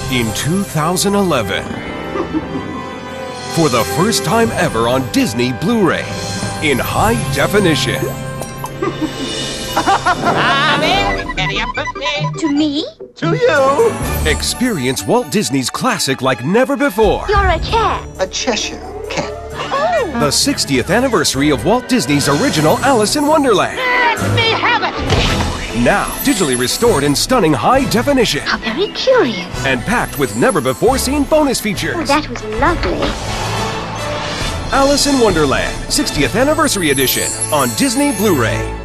In 2011, for the first time ever on Disney Blu-ray, in high definition. To me? To you! Experience Walt Disney's classic like never before. You're a cat. A Cheshire cat. Oh! The 60th anniversary of Walt Disney's original Alice in Wonderland. Let me have it! Now, digitally restored in stunning high definition. How very curious. And packed with never-before-seen bonus features. Oh, that was lovely. Alice in Wonderland, 60th Anniversary Edition on Disney Blu-ray.